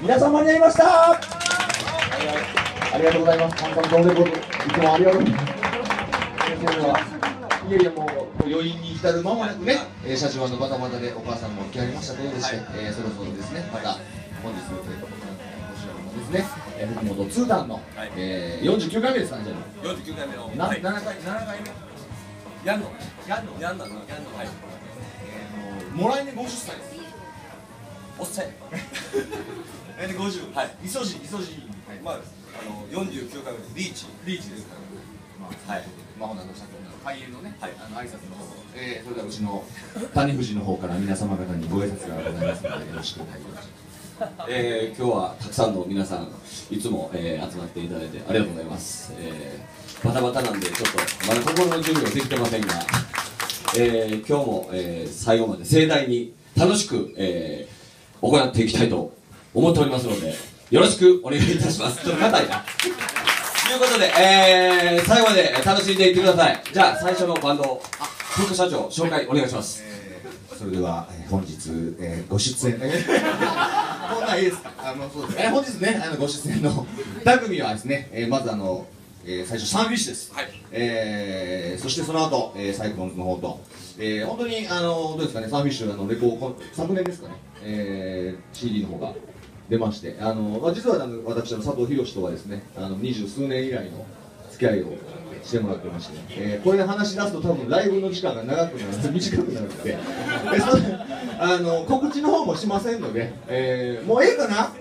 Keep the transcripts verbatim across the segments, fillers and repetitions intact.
皆さん間に合いました。ありがとうございます。本当にどうでもいつもありがとうございます。それではいやいやもう余韻に浸る間もなくね、えー、社長のバタバタでお母さんも来はりましたということでして、はい、えー、そろそろですねまた本日ご視聴のですね、えー、福本通談の、はい、えー、よんじゅうきゅうかいめですかね。じゃあよんじゅうきゅうかいめのな、はい、ななかいめやんのやんのやんのやんのはい、えー、もうもう来年ごじゅっさいです。おっさい来年ごじゅう、はい、いそじいそじ、はい、まああのよんじゅうきゅうかいめでリーチリーチですから、まあ、はい、まあほなの社長の開演のね、はい、あの挨拶の方、えー、それではうちの谷藤の方から皆様方にご挨拶がございますのでよろしくお願いします。えー、今日はたくさんの皆さんいつも、えー、集まっていただいてありがとうございます。えー、バタバタなんでちょっとまだ心の準備はできてませんが、えー、今日も、えー、最後まで盛大に楽しく、えー、行っていきたいと思っておりますのでよろしくお願いいたします。ちょっと硬いなということで、えー、最後まで楽しんでいってください。じゃあ最初のバンド、あ、副社長紹介お願いします。 えー、それでは、えー、本日、えー、ご出演、えー、こんなんいいですか。あのそうです、えー、本日ねあのご出演のふた組はですね、えー、まずあの、えー、最初サンフィッシュです。はい、えー、そしてその後、えー、サイクロンズの方と、えー、本当にあのどうですかね、サンフィッシュあのレコー昨年ですかね、えー、シーディー の方が出まして、あの、まあ、実はあの私の佐藤博とはですねあの二十数年以来の付き合いをしてもらってまして、えー、これで話し出すと多分ライブの時間が長くなる短くなるのででそあの告知の方もしませんので、えー、もうええかな。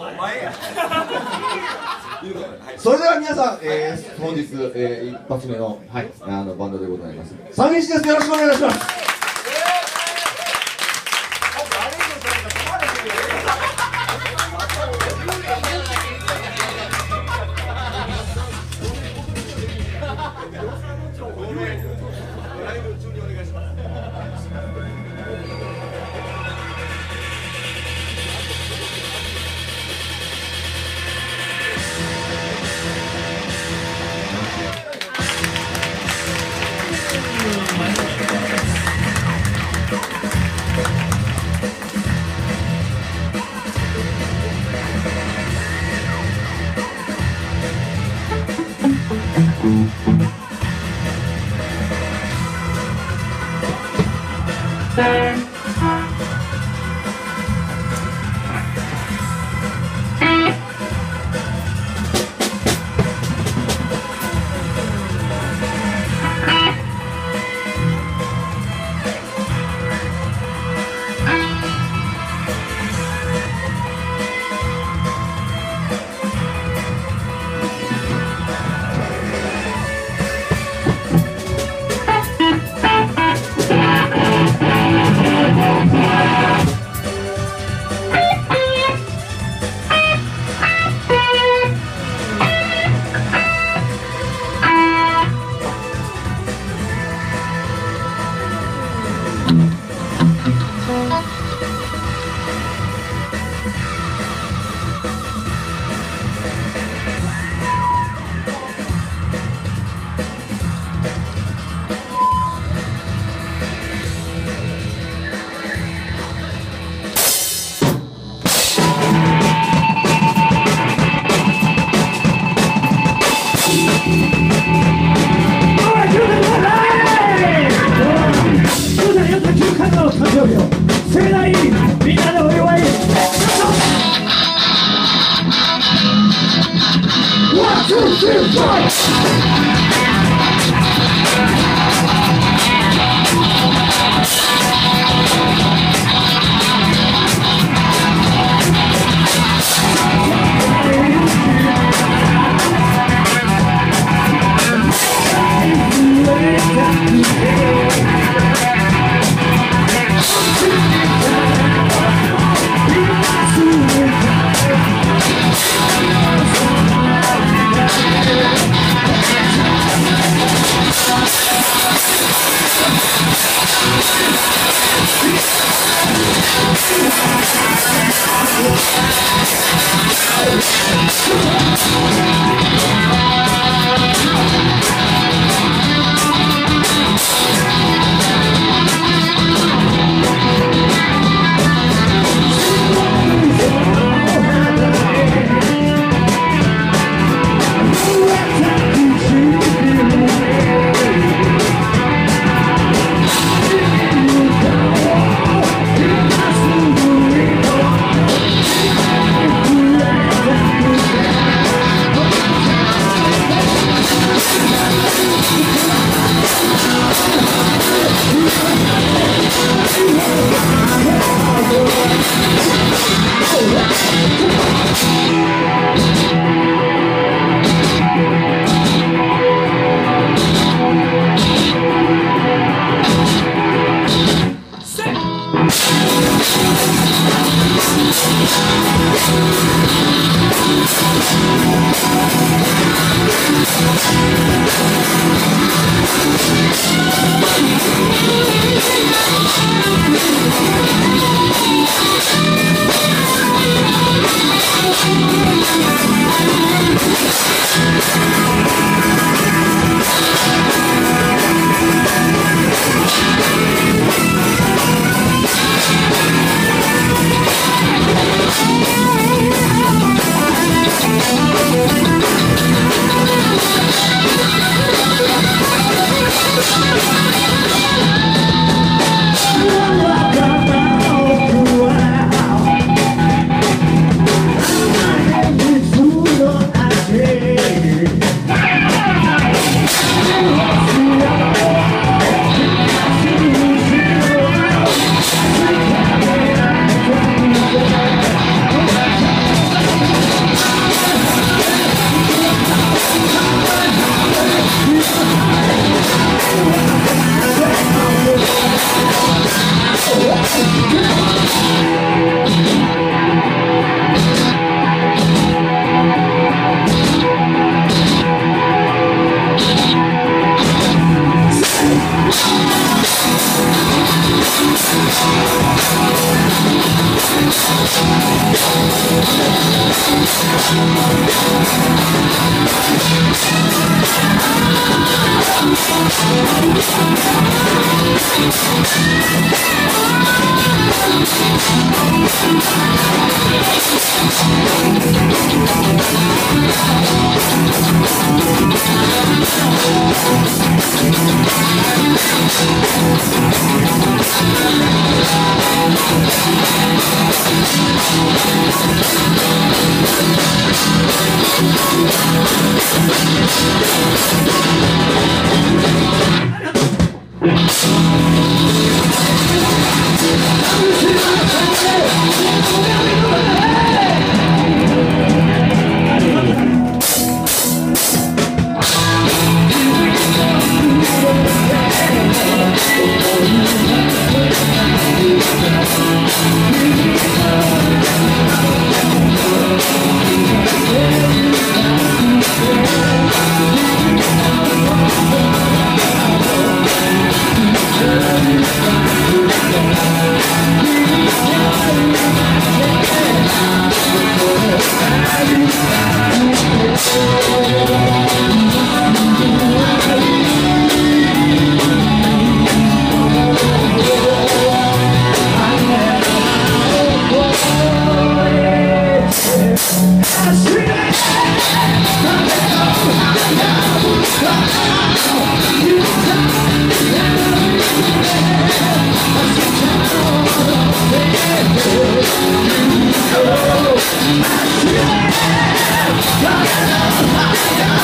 それでは皆さん、えー、本日、えー、一発目の、はい、あのバンドでございますサンフィッシュです。よろしくお願いします。盛大にみんなでお祝い。ワン、ツー、スリー、ファイ Yeah.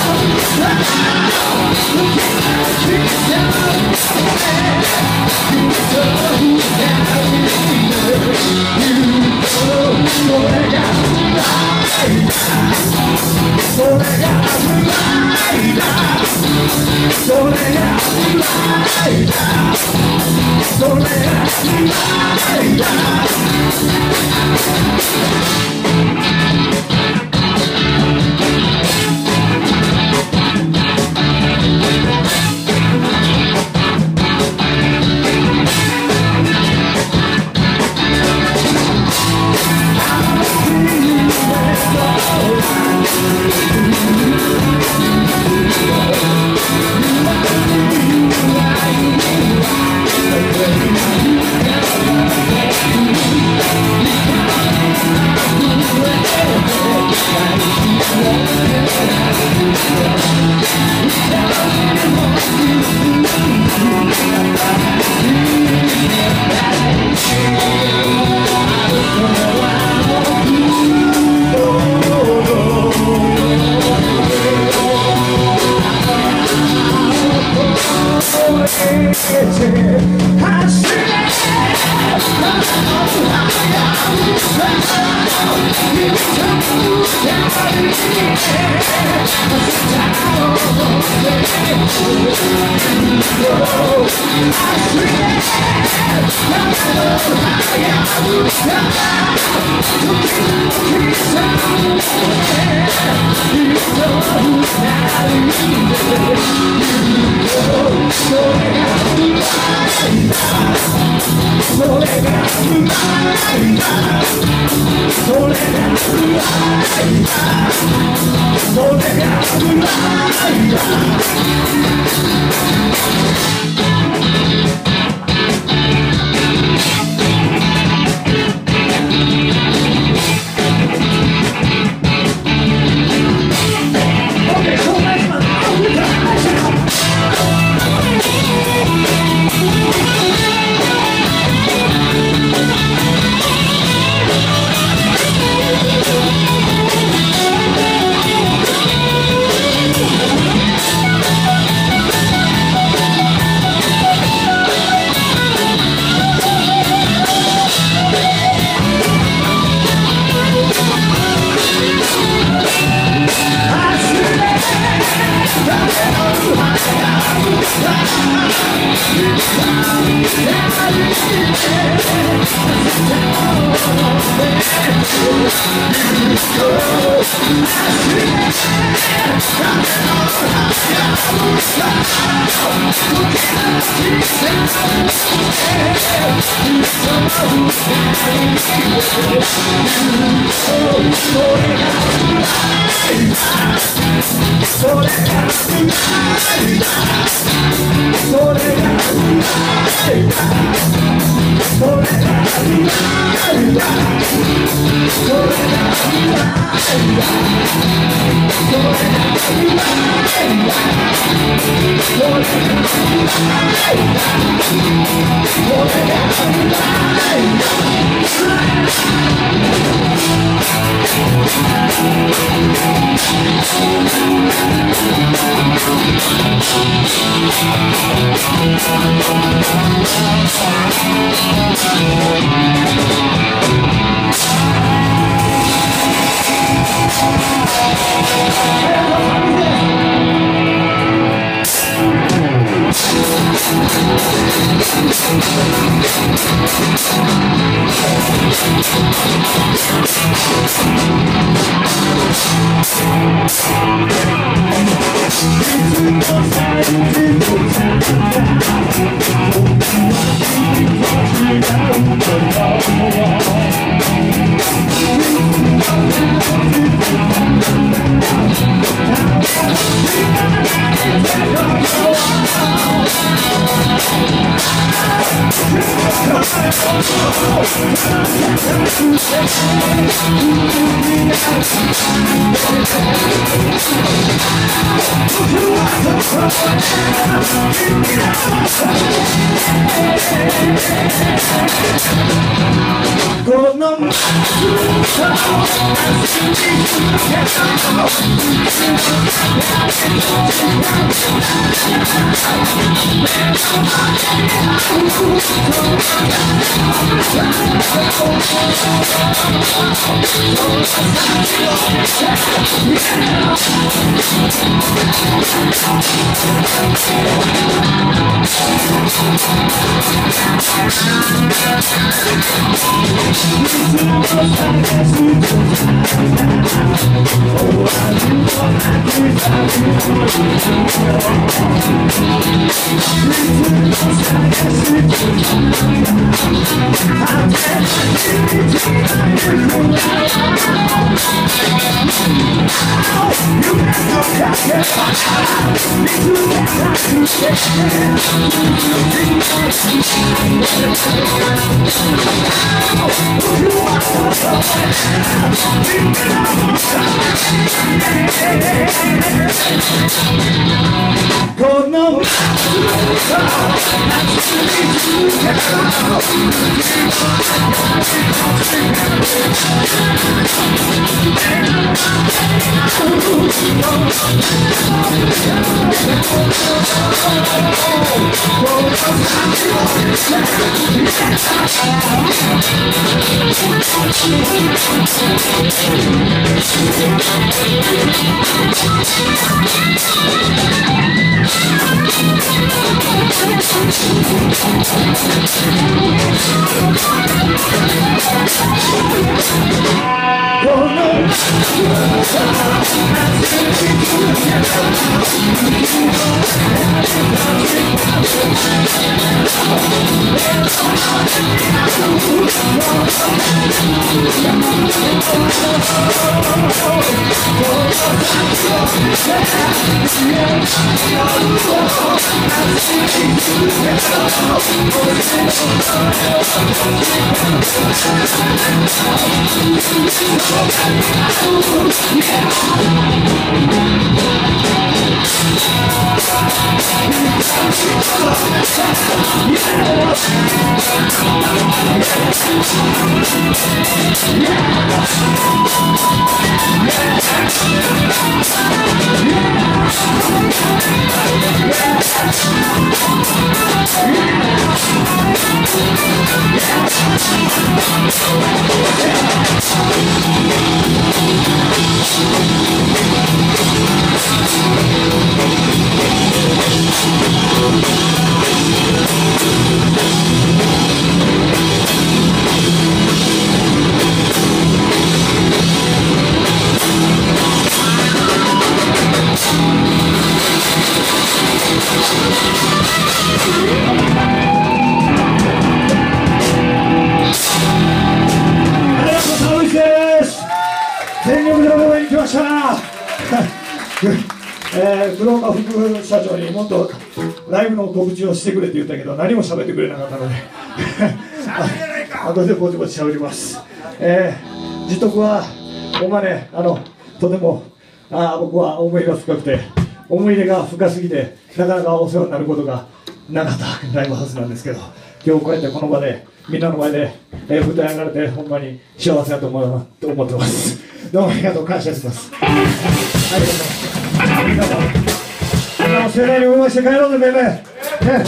えー、黒岡副社長にもっとライブの告知をしてくれって言ったけど何も喋ってくれなかったのであとでぼちぼち喋ります。えー、自徳はほんまね、あのとてもあ僕は思いが深くて思い入れが深すぎてなかなかお世話になることがなかったライブハウスなんですけど、今日こうやってこの場でみんなの前で、えー、舞台上がれてほんまに幸せだと思うと思ってます。どうもありがとう、感謝します。ありがとうみんなもみんなも盛大にお祝いして帰ろうぜ、ベイベー、ね、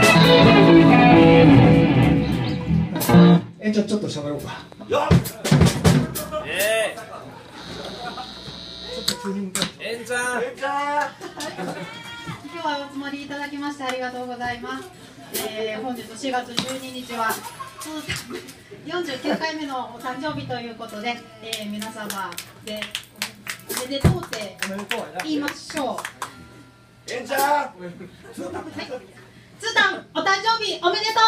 えんちゃんちょっと喋ろうか。よっ、えー、ちょっと急に向かって。えんちゃん、えんちゃん今日はお集まりいただきましてありがとうございます。えー、本日しがつじゅうににちはよんじゅうきゅうかいめのお誕生日ということで、えー、皆様でおめでとうって言いましょう。 えんちゃん、 はい、つーたんお誕生日おめでと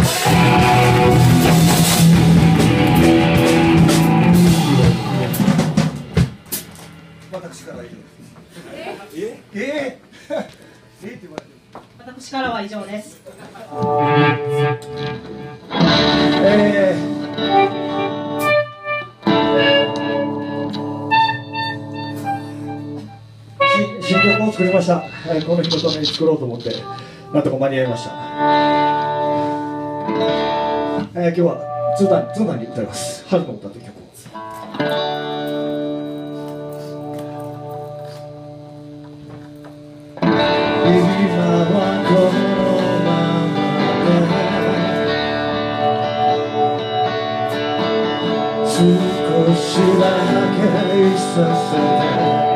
う。私からは以上です。ええええって言われてる。 私からは以上です。 えー新曲を作りました。はい、この日のために作ろうと思ってなんとか間に合いました。えー、今日はツータンツータンに歌います。春の歌という曲を。今はこのままで少しだけいさせて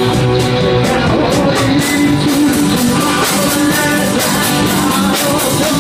Oh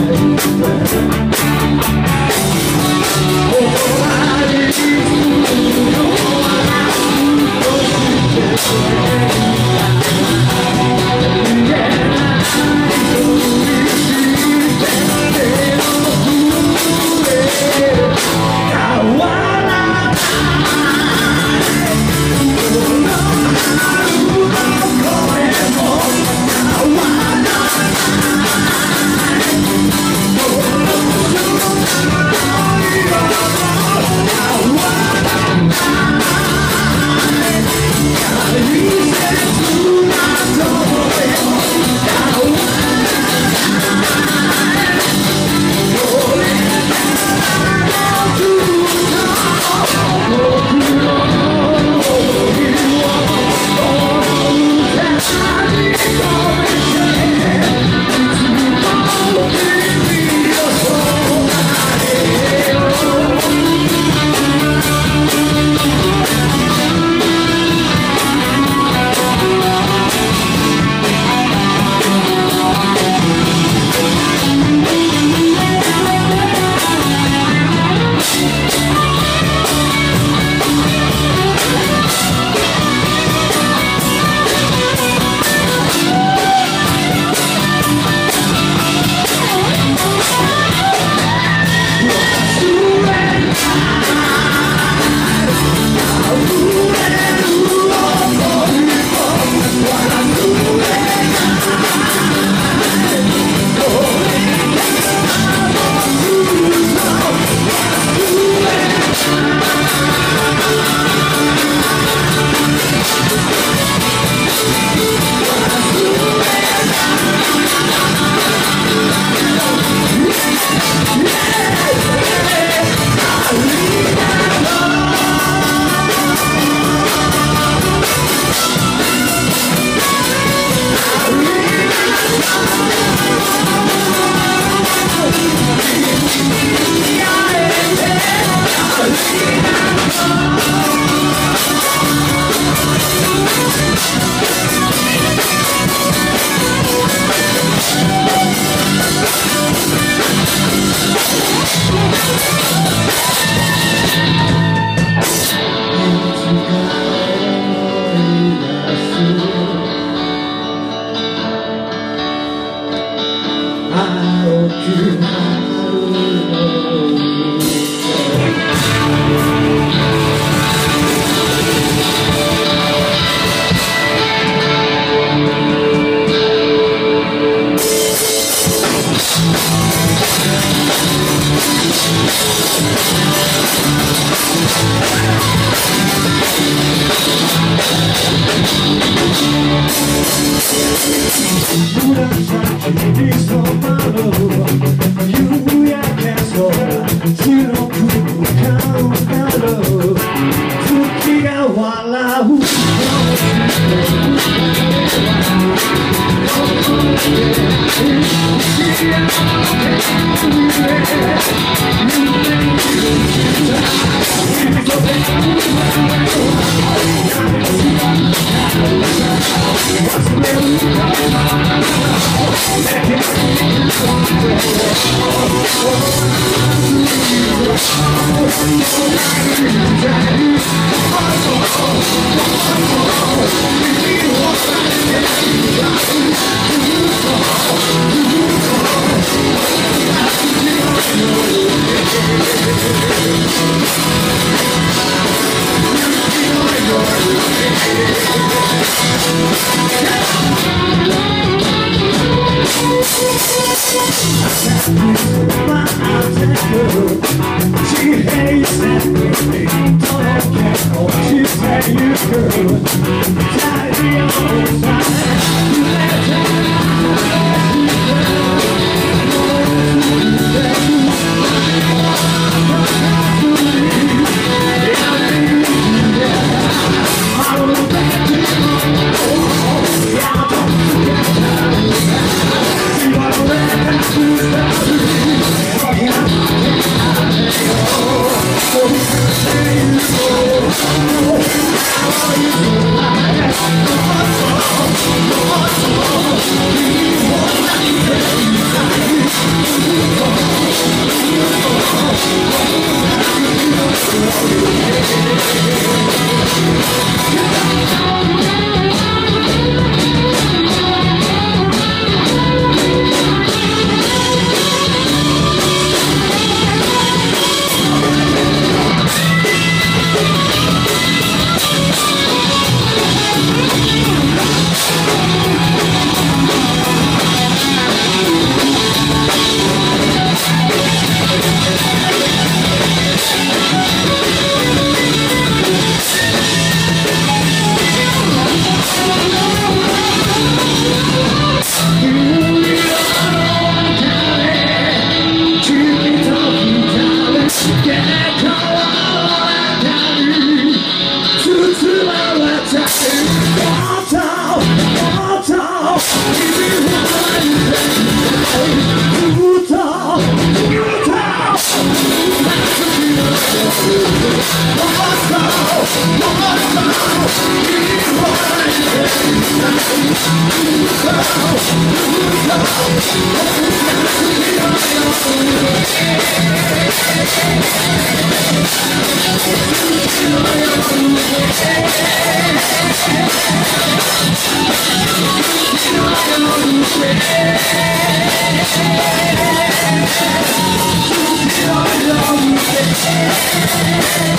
Oh,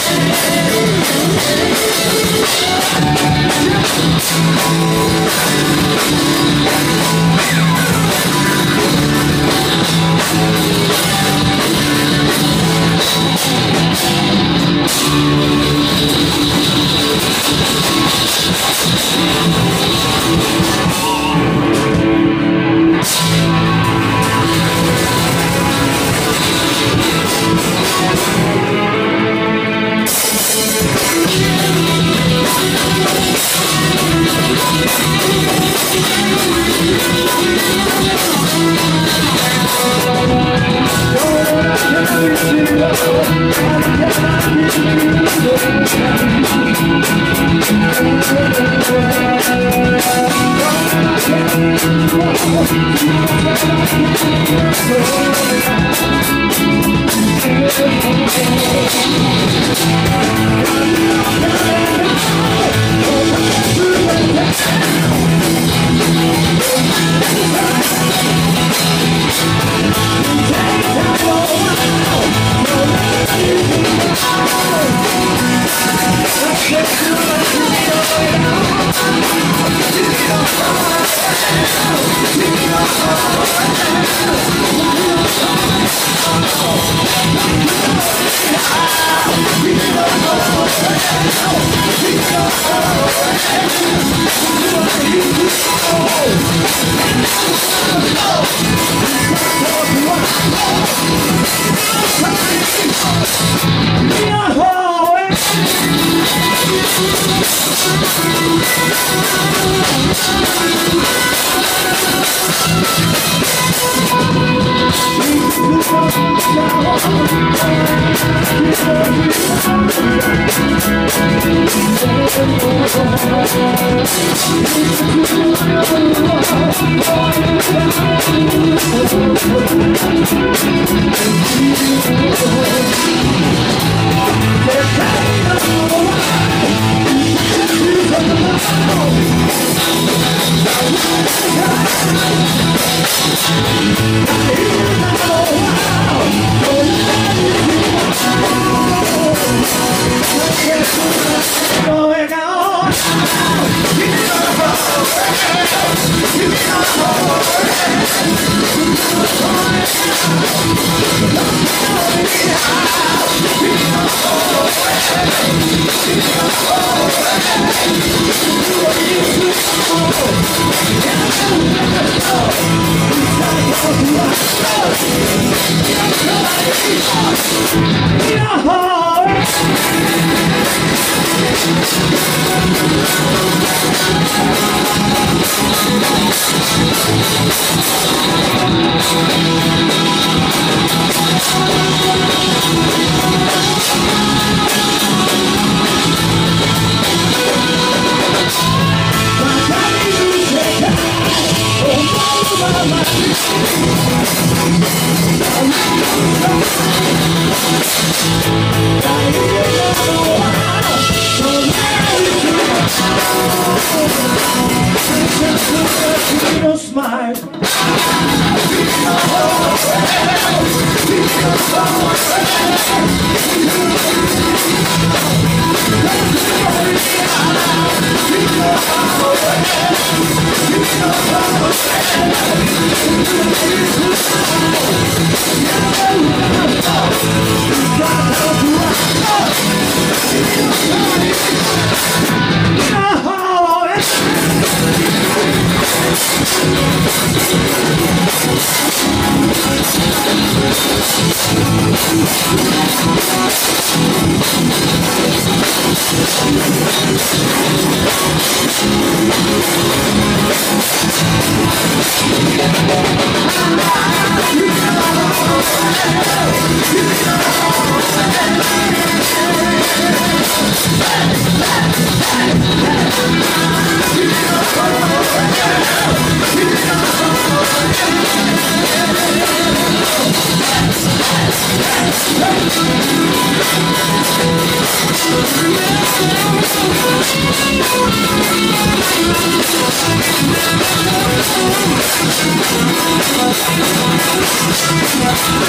「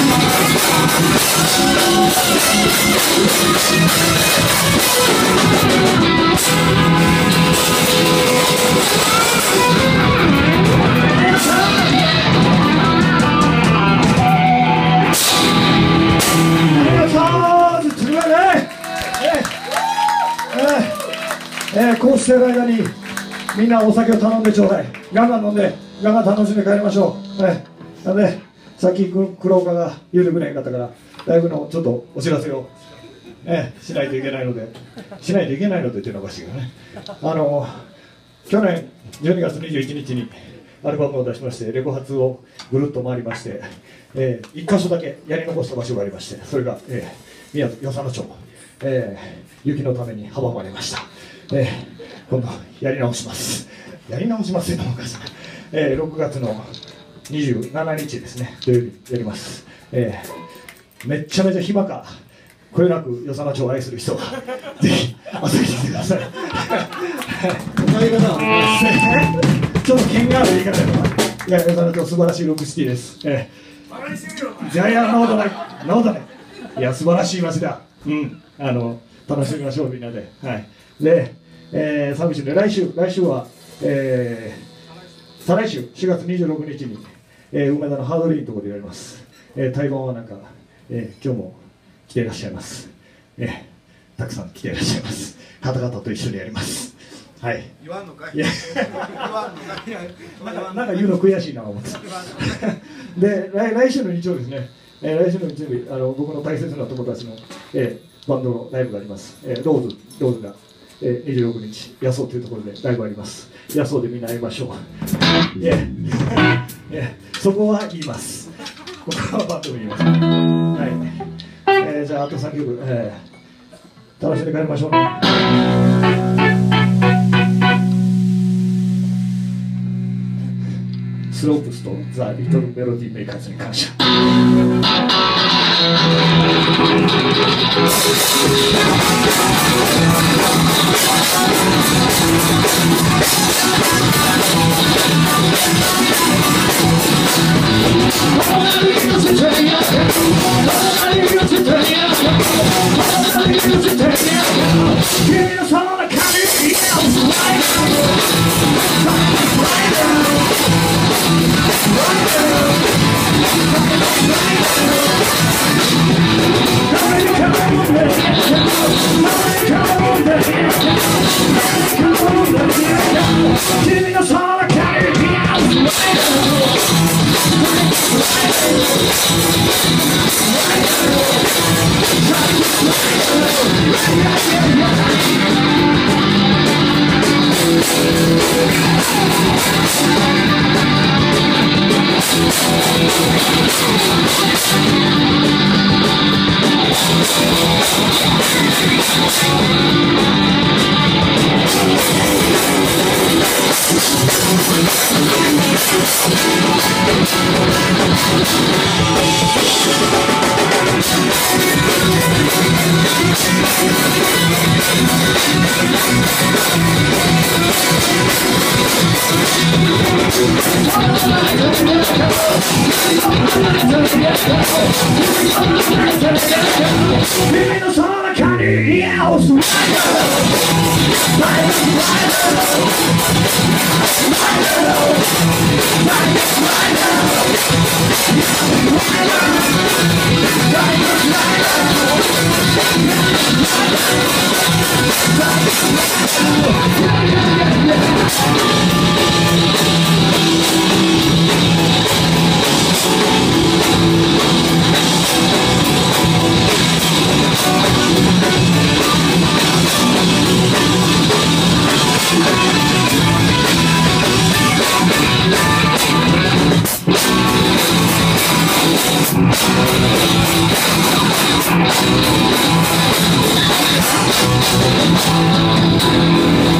えー、こうしている間にみんなお酒を頼んでちょうだい。ガンガン飲んでガンガン楽しんで帰りましょう。はい、なのでさっき黒岡が言うてくれへんかったからライブのちょっとお知らせを、えー、しないといけないのでしないといけないのでっていうのはおかしいけどね。あの去年じゅうにがつにじゅういちにちにアルバムを出しましてレコ発をぐるっと回りまして、えー、いっかしょだけやり残した場所がありまして、それが、えー、宮津与謝野町、えー、雪のために阻まれました。えー、今度やり直しますやり直しますよ、お母さん。えー、ろくがつのにじゅうしちにちですね、土曜日やります。えー、めっちゃめちゃ暇かこよなく与謝野町を愛する人はぜひ遊びに来てください。歌い方はちょっと剣がある言い方やな。いや、与謝野町素晴らしいロックシティです。えー、いやいや、なおだないなおだないいや、素晴らしい街だ。うん、あの楽しみましょうみんなで。はい。で、えー、寂しいね、来週、来週は、えー、再来週しがつにじゅうろくにちに、えー、梅田のハードリーのところでやります。えー、対バンはなんか、えー、今日も来ていらっしゃいます。えー、たくさん来ていらっしゃいます。方々と一緒にやります。はい。 言わんのかい。 いやなんか、なんか言うの悔しいなと思って。で、来、来週の日曜ですね。えー、来週の日曜日、あの僕の大切な友達の、えー、バンドのライブがあります。えー、ローズ、ローズが。えー、にじゅうろくにち、野草というところでライブあります。野草でみんな会いましょう。いや、いや、そこは言います。ここはバッと言います。はい。えー、じゃあ、あとさんきょく、えー、楽しんで帰りましょうね。スロープスとザ・リトル・メロディー・メーカーズに感謝。 We'll be right back.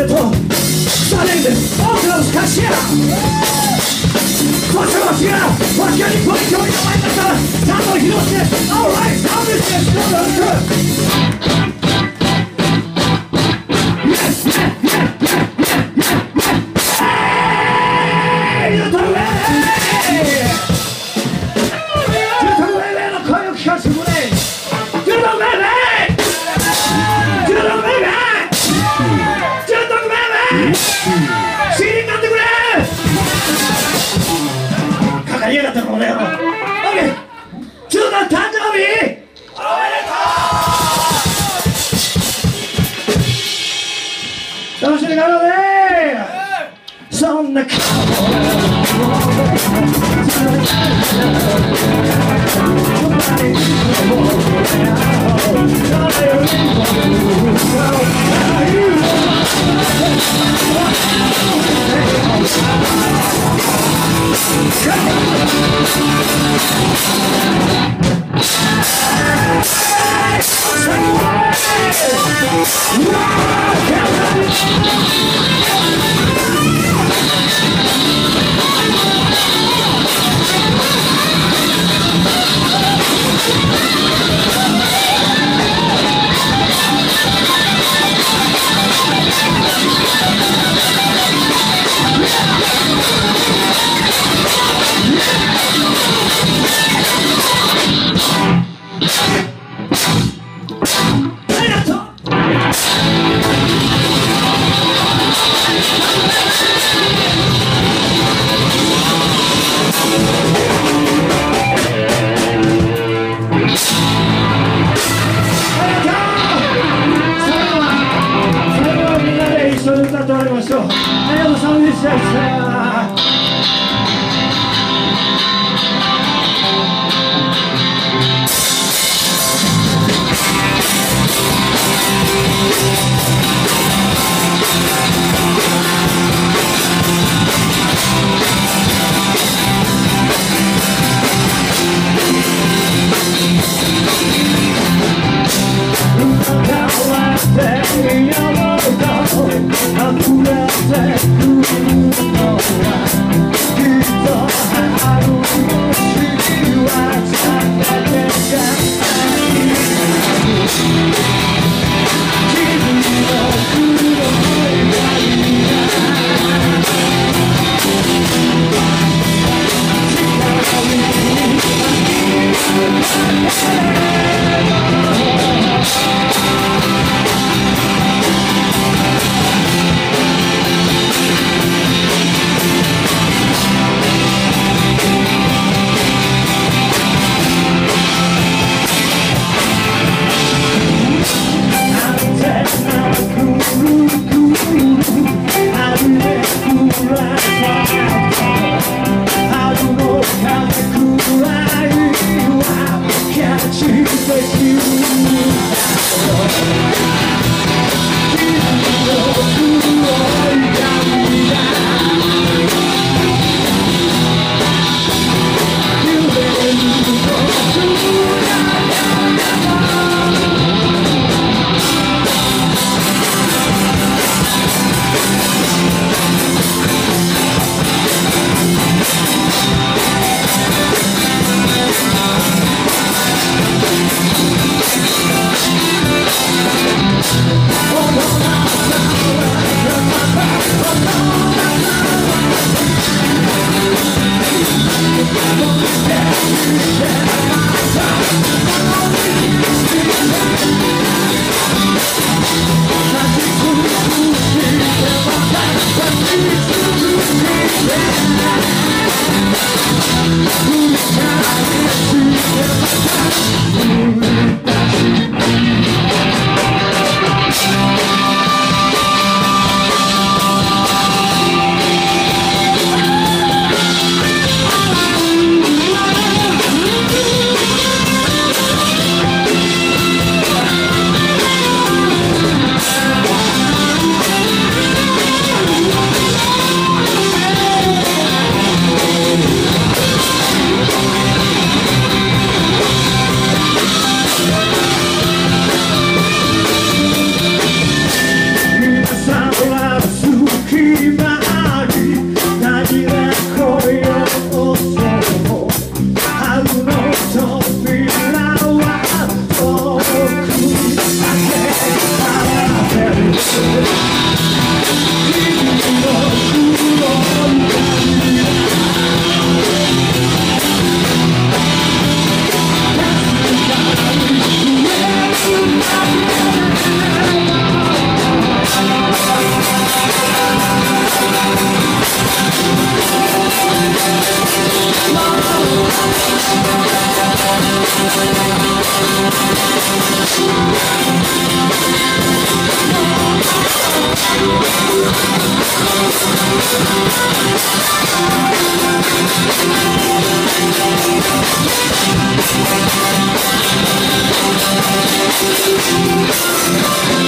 れとされんで多くのスカシアそしてわしがわしが日本に興味が前になったらちゃんと披露して Alright, now this is good. Yes, yes, yes, yes, yes, yes, yes. Hey, you don't let it. You don't let it. の声を聞かせてくれ。You don't let it. You don't let it. You don't let it. シーディー買ってくれ。かかりやがったのこの野郎。オッケー。中の誕生日。楽しんで帰ろうね。そんな顔 We'll be right back.